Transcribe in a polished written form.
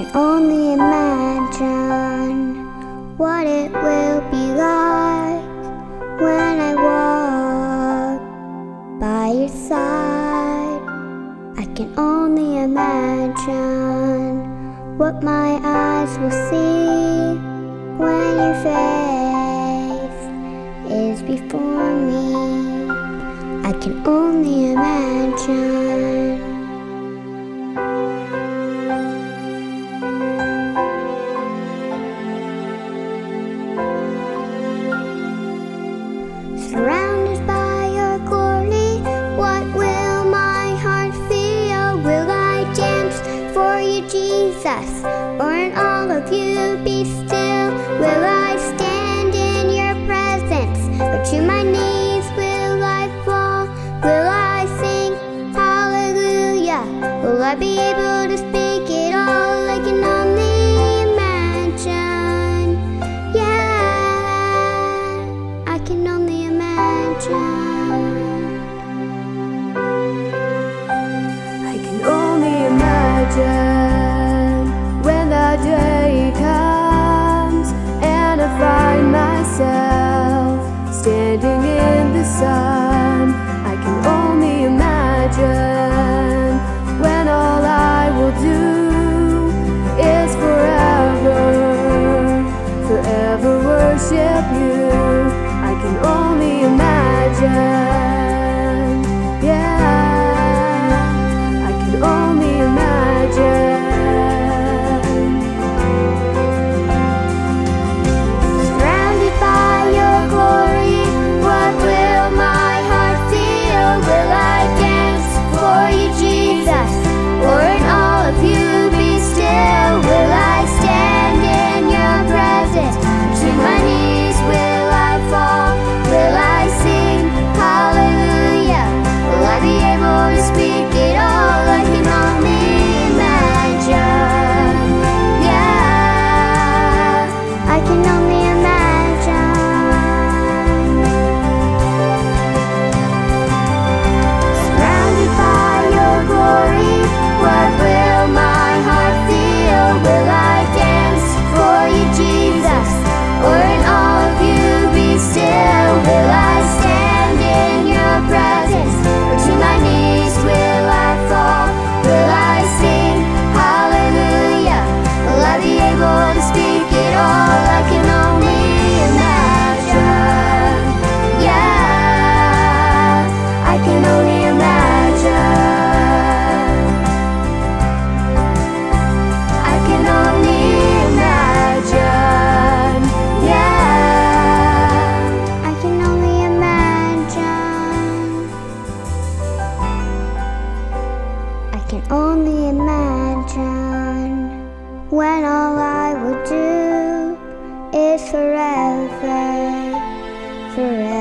can only imagine what it will be like when I walk by your side. I can only imagine what my eyes will see when your face is before me. I can only imagine. Surrounded by your glory, what will my heart feel? Will I dance for you, Jesus, or in all of you be still? Will I stand in your presence, or to my knees will I fall? Will I sing hallelujah? Will I be able to speak it all? I can only imagine. Yeah, I can only imagine. I can only imagine when the day comes and I find myself standing in the sun. I can only imagine when all I will do is forever worship you. I can only imagine, yeah, I can only imagine. Surrounded by your glory, what will my heart feel? Will I dance for you, Jesus, or in all of you be still? Will I stand in your presence? To my knees will I fall? Will I sing hallelujah? Will I be able to speak it all? I can only imagine. Yeah, I can only imagine. Surrounded by your glory, what will my heart feel? Will I dance for you, Jesus, or in all of you be still? Will I stand in your presence, or to my knees will I fall? Will I sing hallelujah? Will I be able to speak it all? I can only imagine. Yeah, I can only imagine. I can only imagine. Yeah, I can only imagine. I can only imagine when all I will do is forever